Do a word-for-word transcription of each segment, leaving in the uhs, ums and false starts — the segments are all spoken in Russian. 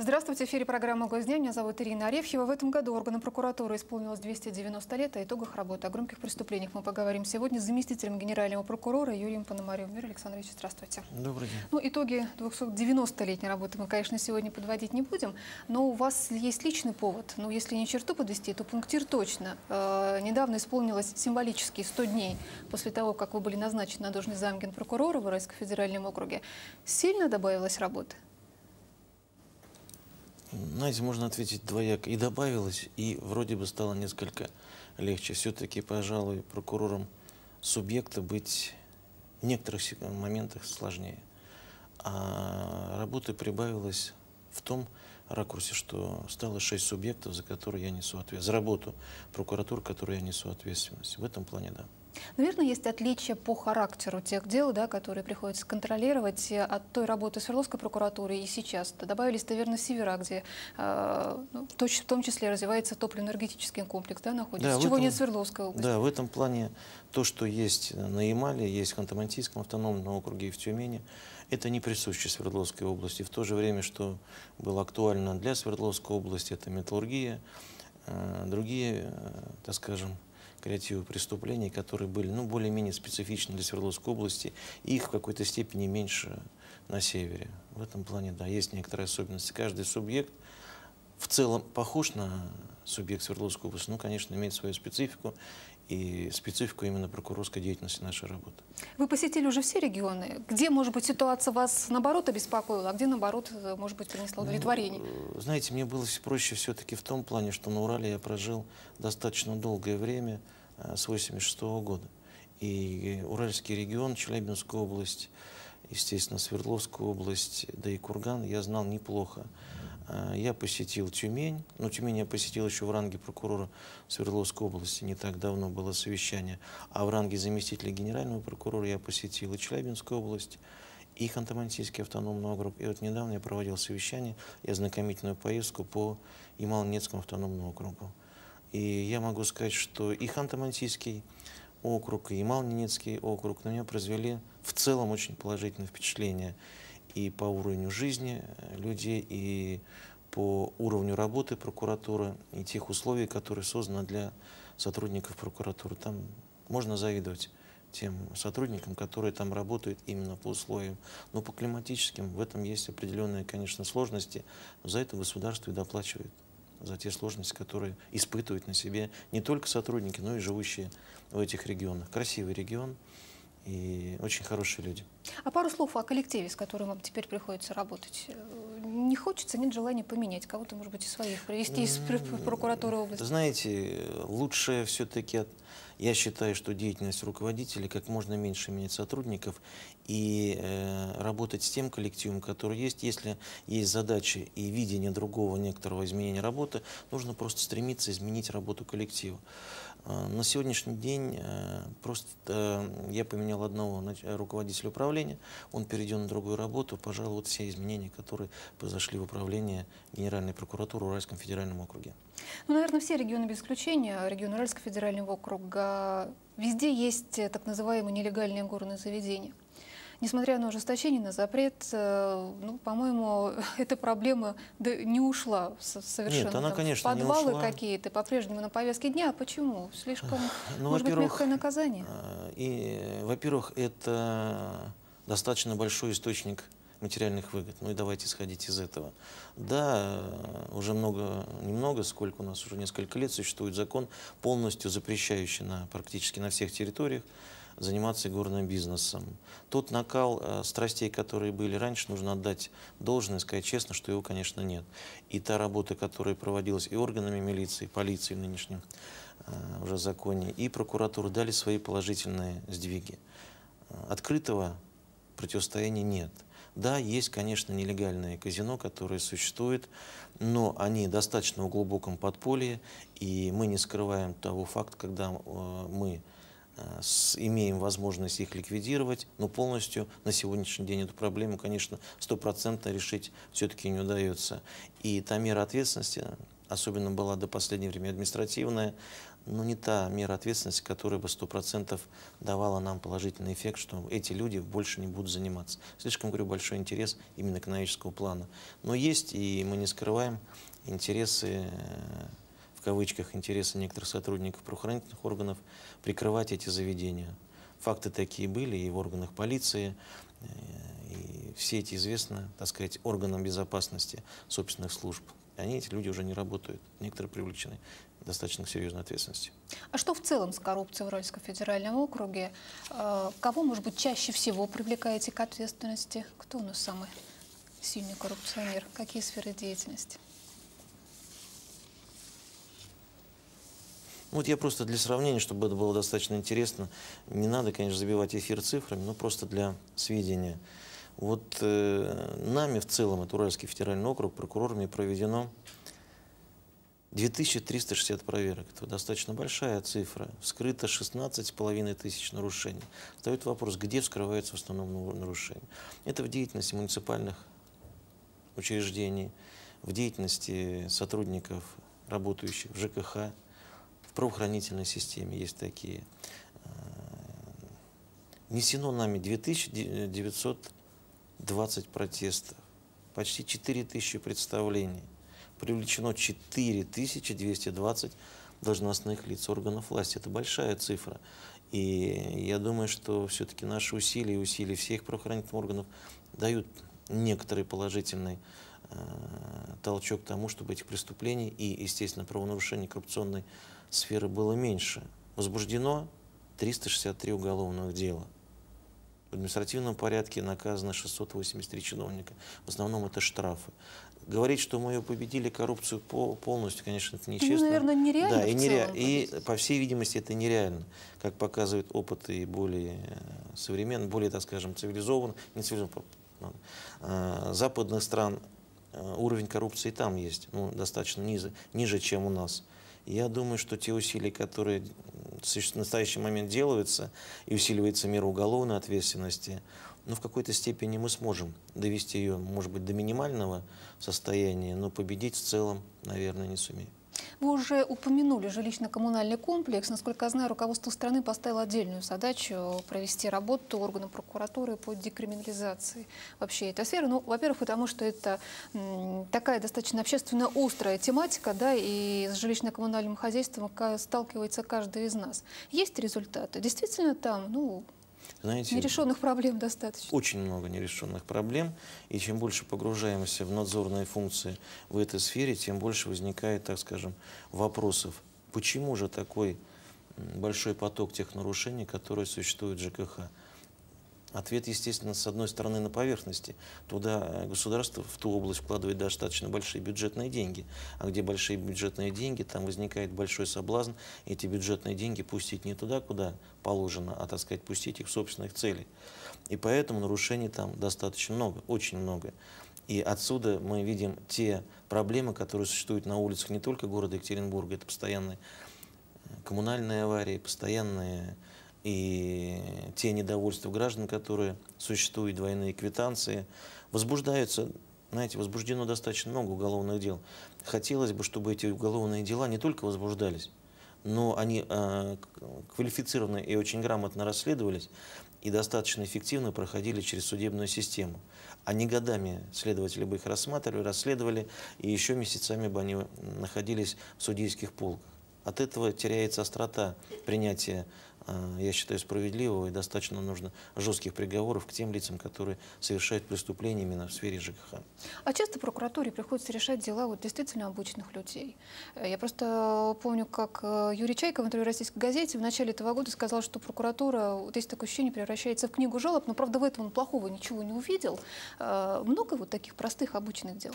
Здравствуйте, в эфире программа «Госдня». Меня зовут Ирина Арефьева. В этом году органам прокуратуры исполнилось двести девяносто лет. О итогах работы, о громких преступлениях мы поговорим сегодня с заместителем генерального прокурора Юрием Пономаревым. Юрий Александрович, здравствуйте. Добрый день. Ну, итоги двухсотдевяностолетней работы мы, конечно, сегодня подводить не будем, но у вас есть личный повод. Ну, если не черту подвести, то пунктир точно. Э, недавно исполнилось символически сто дней после того, как вы были назначены на должность замгенпрокурора в Уральском федеральном округе. Сильно добавилось работы? Знаете, можно ответить двояко. И добавилось, и вроде бы стало несколько легче. Все-таки, пожалуй, прокурором субъекта быть в некоторых моментах сложнее. А работы прибавилось в том ракурсе, что стало шесть субъектов, за которые я несу ответственность. За работу прокуратуры, которой я несу ответственность. В этом плане, да. Наверное, есть отличия по характеру тех дел, да, которые приходится контролировать от той работы Свердловской прокуратуры и сейчас. Добавились, наверное, севера, где э, ну, в том числе развивается топливно-энергетический комплекс, да, находится, Да, чего этом, нет в Свердловской области. Да, в этом плане то, что есть на Ямале, есть в Ханты-Мансийском автономном округе и в Тюмени, это не присуще Свердловской области. В то же время, что было актуально для Свердловской области, это металлургия, э, другие, э, так скажем, креативы преступлений, которые были ну, более-менее специфичны для Свердловской области, их в какой-то степени меньше на севере. В этом плане, да, есть некоторые особенности. Каждый субъект в целом похож на субъект Свердловской области, но, конечно, имеет свою специфику, и специфику именно прокурорской деятельности нашей работы. Вы посетили уже все регионы. Где, может быть, ситуация вас, наоборот, обеспокоила, а где, наоборот, может быть, принесла удовлетворение? Ну, знаете, мне было проще все-таки в том плане, что на Урале я прожил достаточно долгое время, с восемьдесят шестого года. И Уральский регион, Челябинскую область, естественно, Свердловскую область, да и Курган я знал неплохо. Я посетил Тюмень, но Тюмень я посетил еще в ранге прокурора Свердловской области, не так давно было совещание, а в ранге заместителя генерального прокурора я посетил и Челябинскую область, и Ханты-Мансийский автономный округ. И вот недавно я проводил совещание и ознакомительную поездку по Ямало-Ненецкому автономному округу. И я могу сказать, что и Ханты-Мансийский округ, и Ямало-Ненецкий округ на меня произвели в целом очень положительное впечатление и по уровню жизни людей, и по уровню работы прокуратуры, и тех условий, которые созданы для сотрудников прокуратуры. Там можно завидовать тем сотрудникам, которые там работают именно по условиям. Но по климатическим в этом есть определенные, конечно, сложности, но за это государство и доплачивает, за те сложности, которые испытывают на себе не только сотрудники, но и живущие в этих регионах. Красивый регион и очень хорошие люди. А пару слов о коллективе, с которым вам теперь приходится работать. Не хочется, нет желания поменять кого-то, может быть, из своих, привести из прокуратуры области? Знаете, лучше все-таки, я считаю, что деятельность руководителей как можно меньше менять сотрудников и э, работать с тем коллективом, который есть. Если есть задачи и видение другого некоторого изменения работы, нужно просто стремиться изменить работу коллектива. Э, на сегодняшний день э, просто э, я поменял одного руководителя управления, он перейдет на другую работу. Пожалуй, вот все изменения, которые произошли в управлении Генеральной прокуратуры в Уральском федеральном округе. Ну, наверное, все регионы без исключения, регион Уральского федерального округа, везде есть так называемые нелегальные горные заведения. Несмотря на ужесточение, на запрет, ну, по-моему, эта проблема не ушла совершенно. Нет, она, там, конечно, подвалы не ушла. какие-то по-прежнему на повестке дня. Почему? Слишком, ну, может быть, мягкое наказание? И, во-первых, это достаточно большой источник материальных выгод. Ну и давайте исходить из этого. Да, уже много, немного, сколько у нас уже несколько лет существует закон, полностью запрещающий на, практически на всех территориях заниматься горным бизнесом. Тот накал э, страстей, которые были раньше, нужно отдать должное, сказать честно, что его, конечно, нет. И та работа, которая проводилась и органами милиции, полиции в нынешнем э, уже законе, и прокуратура дали свои положительные сдвиги. Открытого противостояния нет. Да, есть, конечно, нелегальные казино, которые существуют, но они достаточно в глубоком подполье, и мы не скрываем того факта, когда э, мы э, с, имеем возможность их ликвидировать, но полностью на сегодняшний день эту проблему, конечно, стопроцентно решить все-таки не удается. И та мера ответственности, особенно была до последнего времени административная, но не та мера ответственности, которая бы сто процентов давала нам положительный эффект, что эти люди больше не будут заниматься. Слишком, говорю, большой интерес именно экономического плана. Но есть, и мы не скрываем, интересы, в кавычках, интересы некоторых сотрудников правоохранительных органов прикрывать эти заведения. Факты такие были и в органах полиции, и все эти известны, так сказать, органам безопасности собственных служб. Они, эти люди, уже не работают. Некоторые привлечены достаточно к серьезной ответственности. А что в целом с коррупцией в Уральском федеральном округе? Кого, может быть, чаще всего привлекаете к ответственности? Кто у нас самый сильный коррупционер? Какие сферы деятельности? Вот я просто для сравнения, чтобы это было достаточно интересно, не надо, конечно, забивать эфир цифрами, но просто для сведения. Вот э, нами в целом, это Уральский федеральный округ, прокурорами проведено две тысячи триста шестьдесят проверок. Это достаточно большая цифра. Вскрыто шестнадцать с половиной тысяч нарушений. Встает вопрос, где вскрываются в основном нарушения. Это в деятельности муниципальных учреждений, в деятельности сотрудников, работающих в ЖКХ, в правоохранительной системе есть такие. Внесено нами две тысячи девятьсот двадцать протестов, почти четыре тысячи представлений, привлечено четыре тысячи двести двадцать должностных лиц органов власти. Это большая цифра. И я думаю, что все-таки наши усилия и усилия всех правоохранительных органов дают некоторый положительный э, толчок к тому, чтобы этих преступлений и, естественно, правонарушений коррупционной сферы было меньше. Возбуждено триста шестьдесят три уголовных дела. В административном порядке наказано шестьсот восемьдесят три чиновника. В основном это штрафы. Говорить, что мы ее победили, коррупцию полностью, конечно, это нечестно. Ну, наверное, нереально. Да, и, нере... и победить. по всей видимости это нереально. Как показывает опыт и более современный, более, так скажем, цивилизованных, не цивилизованных, западных стран, уровень коррупции там есть, ну, достаточно ниже, ниже, чем у нас. Я думаю, что те усилия, которые в настоящий момент делаются, и усиливается мера уголовной ответственности, но в какой-то степени мы сможем довести ее, может быть, до минимального состояния, но победить в целом, наверное, не сумеем. Вы уже упомянули жилищно-коммунальный комплекс. Насколько я знаю, руководство страны поставило отдельную задачу провести работу органов прокуратуры по декриминализации вообще этой сферы. Ну, во-первых, потому что это м, такая достаточно общественно острая тематика, да, и с жилищно-коммунальным хозяйством сталкивается каждый из нас. Есть результаты? Действительно там, ну... Знаете, нерешенных проблем достаточно. Очень много нерешенных проблем, и чем больше погружаемся в надзорные функции в этой сфере, тем больше возникает, так скажем, вопросов. Почему же такой большой поток тех нарушений, которые существуют в ЖКХ? Ответ, естественно, с одной стороны на поверхности. Туда государство, в ту область вкладывает достаточно большие бюджетные деньги. А где большие бюджетные деньги, там возникает большой соблазн эти бюджетные деньги пустить не туда, куда положено, а, так сказать, пустить их в собственных целей. И поэтому нарушений там достаточно много, очень много. И отсюда мы видим те проблемы, которые существуют на улицах не только города Екатеринбурга. Это постоянные коммунальные аварии, постоянные... и те недовольства граждан, которые существуют, двойные квитанции, возбуждаются, знаете, возбуждено достаточно много уголовных дел. Хотелось бы, чтобы эти уголовные дела не только возбуждались, но они э, квалифицированно и очень грамотно расследовались и достаточно эффективно проходили через судебную систему. А не годами следователи бы их рассматривали, расследовали, и еще месяцами бы они находились в судейских полках. От этого теряется острота принятия, я считаю, справедливого, и достаточно нужно жестких приговоров к тем лицам, которые совершают преступления именно в сфере ЖКХ. А часто прокуратуре приходится решать дела вот действительно обычных людей. Я просто помню, как Юрий Чайка в интервью «Российской газете» в начале этого года сказал, что прокуратура, вот есть такое ощущение, превращается в книгу жалоб, но, правда, в этом он плохого ничего не увидел. Много вот таких простых обычных дел?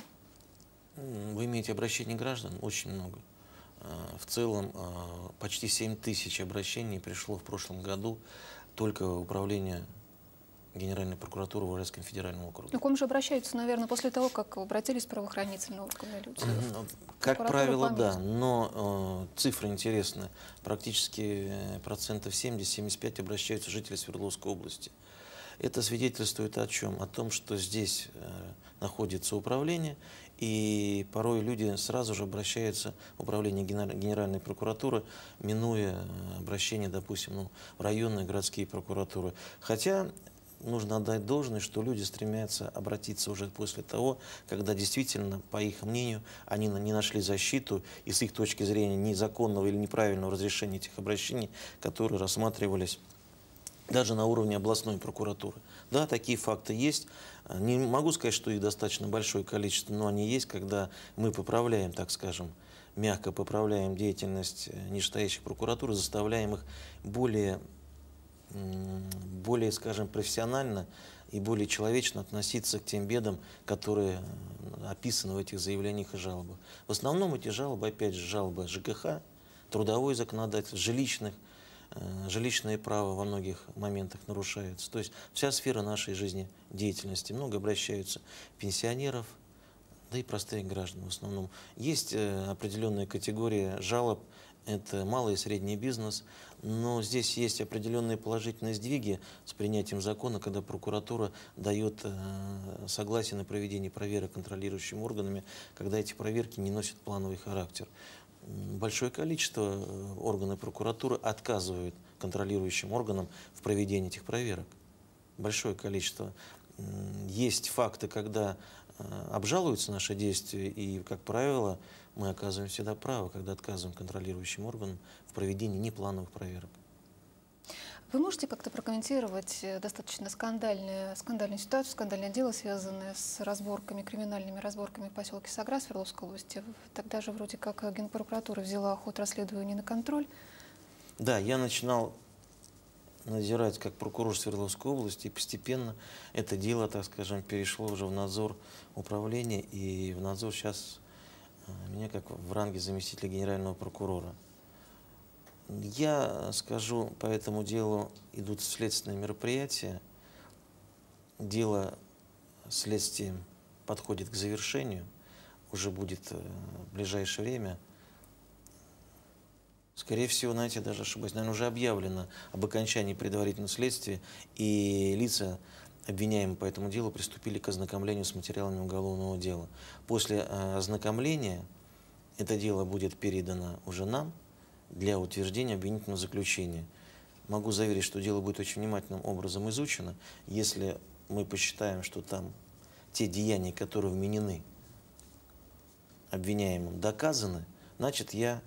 Вы имеете обращение граждан? Очень много. В целом почти семь тысяч обращений пришло в прошлом году только в управление Генеральной прокуратуры в Уральском федеральном округе. Ну, к вам же обращаются, наверное, после того, как обратились правоохранительные органы люди. Как правило, да, но э, цифра интересная. Практически процентов семьдесят-семьдесят пять обращаются жители Свердловской области. Это свидетельствует о чем? О том, что здесь э, находится управление, И порой люди сразу же обращаются в управление Генеральной прокуратуры, минуя обращение, допустим, ну, в районные городские прокуратуры. Хотя нужно отдать должное, что люди стремятся обратиться уже после того, когда действительно, по их мнению, они не нашли защиту и с их точки зрения незаконного или неправильного разрешения этих обращений, которые рассматривались даже на уровне областной прокуратуры. Да, такие факты есть. Не могу сказать, что их достаточно большое количество, но они есть, когда мы поправляем, так скажем, мягко поправляем деятельность нижестоящих прокуратур, заставляем их более, более, скажем, профессионально и более человечно относиться к тем бедам, которые описаны в этих заявлениях и жалобах. В основном эти жалобы, опять же, жалобы ЖКХ, трудовое законодательство, жилищных, жилищное право во многих моментах нарушается. То есть вся сфера нашей жизнедеятельности. Много обращаются пенсионеров, да и простых граждан в основном. Есть определенная категория жалоб, это малый и средний бизнес, но здесь есть определенные положительные сдвиги с принятием закона, когда прокуратура дает согласие на проведение проверок контролирующими органами, когда эти проверки не носят плановый характер. Большое количество органов прокуратуры отказывают контролирующим органам в проведении этих проверок. Большое количество. Есть факты, когда обжалуются наши действия, и, как правило, мы оказываем всегда право, когда отказываем контролирующим органам в проведении неплановых проверок. Вы можете как-то прокомментировать достаточно скандальную, скандальную ситуацию, скандальное дело, связанное с разборками, криминальными разборками в поселке Сагра Свердловской области? Тогда же вроде как Генпрокуратура взяла ход расследования на контроль. Да, я начинал надзирать как прокурор Свердловской области, и постепенно это дело, так скажем, перешло уже в надзор управления, и в надзор сейчас меня как в ранге заместителя генерального прокурора. Я скажу, по этому делу идут следственные мероприятия. Дело следствием подходит к завершению. Уже будет в ближайшее время. Скорее всего, знаете, даже ошибаюсь, наверное, уже объявлено об окончании предварительного следствия, и лица, обвиняемые по этому делу, приступили к ознакомлению с материалами уголовного дела. После ознакомления это дело будет передано уже нам для утверждения обвинительного заключения. Могу заверить, что дело будет очень внимательным образом изучено. Если мы посчитаем, что там те деяния, которые вменены обвиняемым, доказаны, значит, я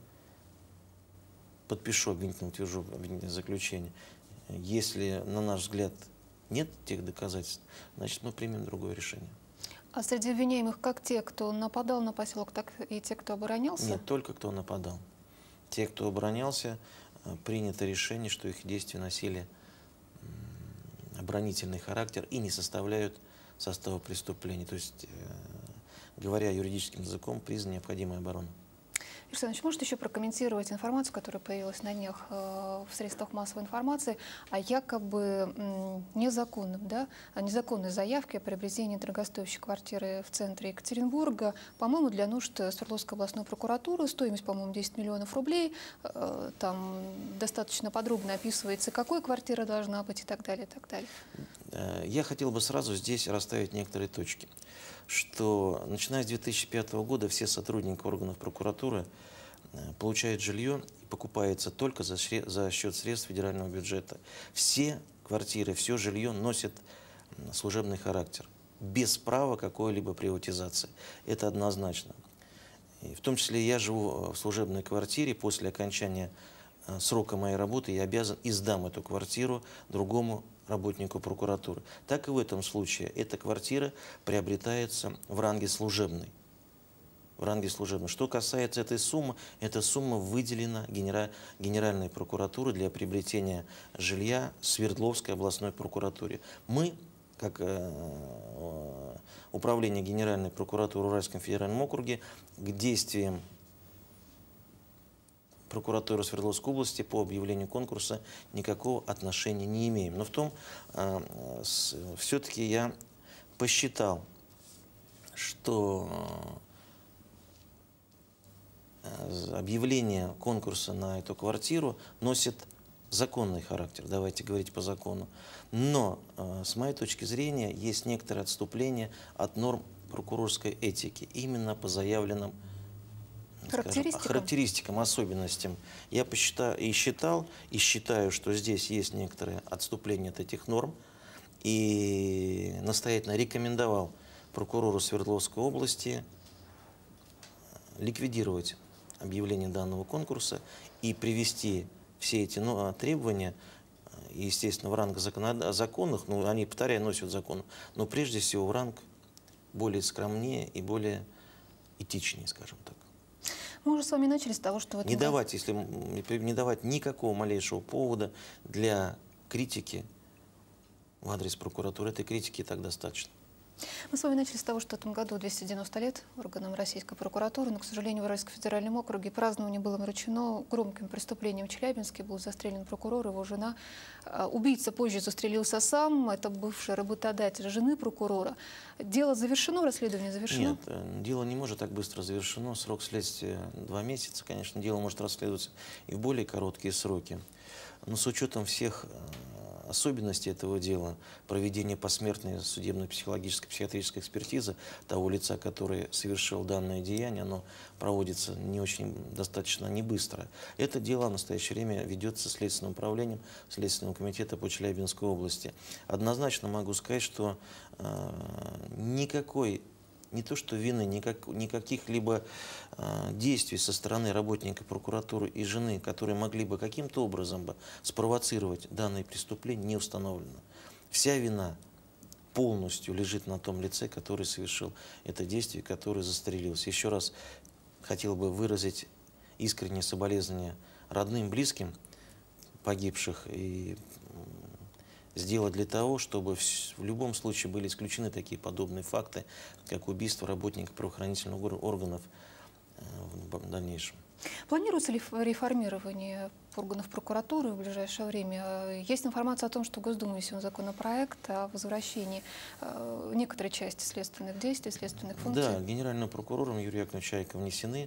подпишу обвинительное, утвержу обвинительное заключение. Если, на наш взгляд, нет тех доказательств, значит, мы примем другое решение. А среди обвиняемых как те, кто нападал на поселок, так и те, кто оборонялся? Нет, только кто нападал. Те, кто оборонялся, принято решение, что их действия носили оборонительный характер и не составляют состава преступления. То есть, говоря юридическим языком, признана необходимая оборона. Юрий Александрович, можете еще прокомментировать информацию, которая появилась на днях в средствах массовой информации о якобы незаконном, да, о незаконной заявке о приобретении дорогостоящей квартиры в центре Екатеринбурга, по-моему, для нужд Свердловской областной прокуратуры, стоимость, по-моему, десять миллионов рублей, там достаточно подробно описывается, какой квартира должна быть и так далее, и так далее. Я хотел бы сразу здесь расставить некоторые точки, что начиная с две тысячи пятого года все сотрудники органов прокуратуры получают жилье и покупается только за, за счет средств федерального бюджета. Все квартиры, все жилье носит служебный характер, без права какой-либо приватизации. Это однозначно. И в том числе я живу в служебной квартире. После окончания срока моей работы я обязан и сдам эту квартиру другому работнику прокуратуры. Так и в этом случае эта квартира приобретается в ранге служебной. В ранге служебной. Что касается этой суммы, эта сумма выделена генера... Генеральной прокуратурой для приобретения жилья Свердловской областной прокуратуре. Мы, как э, управление Генеральной прокуратуры в Уральском федеральном округе, к действиям прокуратуры Свердловской области по объявлению конкурса никакого отношения не имеем. Но в том, э, все-таки я посчитал, что э, объявление конкурса на эту квартиру носит законный характер, давайте говорить по закону. Но, э, с моей точки зрения, есть некоторое отступление от норм прокурорской этики, именно по заявленным Характеристикам? Скажем, характеристикам, особенностям. Я посчитал и считал, и считаю, что здесь есть некоторые отступления от этих норм, и настоятельно рекомендовал прокурору Свердловской области ликвидировать объявление данного конкурса и привести все эти ну, требования, естественно, в ранг законод... законных, ну, они, повторяю, носят закон, но прежде всего в ранг более скромнее и более этичнее, скажем так. Мы уже с вами начали с того, что... В этом не, давать, если, не давать никакого малейшего повода для критики в адрес прокуратуры. Этой критики и так достаточно. Мы с вами начали с того, что в этом году двести девяносто лет органам Российской прокуратуры, но, к сожалению, в Уральском федеральном округе празднование было омрачено громким преступлением в Челябинске. Был застрелен прокурор, его жена. Убийца позже застрелился сам, это бывший работодатель жены прокурора. Дело завершено, расследование завершено? Нет, дело не может так быстро завершено. Срок следствия два месяца. Конечно, дело может расследоваться и в более короткие сроки. Но с учетом всех особенности этого дела, проведение посмертной судебно-психологической психиатрической экспертизы того лица, который совершил данное деяние, оно проводится не очень достаточно не быстро. Это дело в настоящее время ведется Следственным управлением Следственного комитета по Челябинской области. Однозначно могу сказать, что э, никакой не то что вины, никак, никаких-либо э, действий со стороны работника прокуратуры и жены, которые могли бы каким-то образом бы спровоцировать данное преступление, не установлено. Вся вина полностью лежит на том лице, который совершил это действие, который застрелился. Еще раз хотел бы выразить искреннее соболезнование родным, близким погибших и сделать для того, чтобы в любом случае были исключены такие подобные факты, как убийство работника правоохранительных органов в дальнейшем. Планируется ли реформирование органов прокуратуры в ближайшее время? Есть информация о том, что в Госдуму внесен законопроект о возвращении некоторой части следственных действий, следственных функций. Да, генеральным прокурором Юрием Яковлевичем Чайко внесены,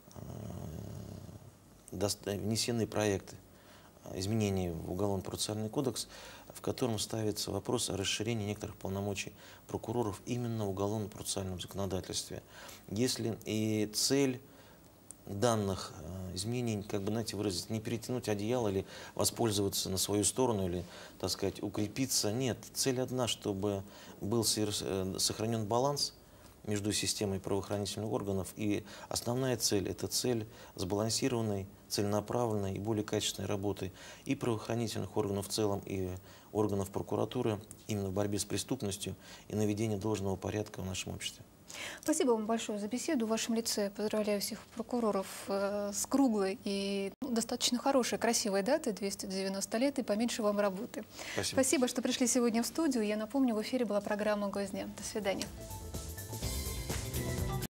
внесены проекты изменений в Уголовно-процессуальный кодекс, в котором ставится вопрос о расширении некоторых полномочий прокуроров именно в уголовно-процессуальном законодательстве. Если и цель данных изменений, как бы, знаете, выразить, не перетянуть одеяло или воспользоваться на свою сторону, или, так сказать, укрепиться, нет. Цель одна, чтобы был сохранен баланс между системой правоохранительных органов, и основная цель – это цель сбалансированной, целенаправленной и более качественной работы и правоохранительных органов в целом, и органов прокуратуры именно в борьбе с преступностью и наведении должного порядка в нашем обществе. Спасибо вам большое за беседу. В вашем лице поздравляю всех прокуроров э, с круглой и ну, достаточно хорошей, красивой датой, двести девяносто лет, и поменьше вам работы. Спасибо. Спасибо, что пришли сегодня в студию. Я напомню, в эфире была программа «Гость дня». До свидания.